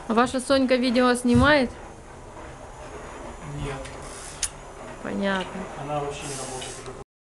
А ваша Сонька видео снимает? Нет, Понятно. она вообще не работает.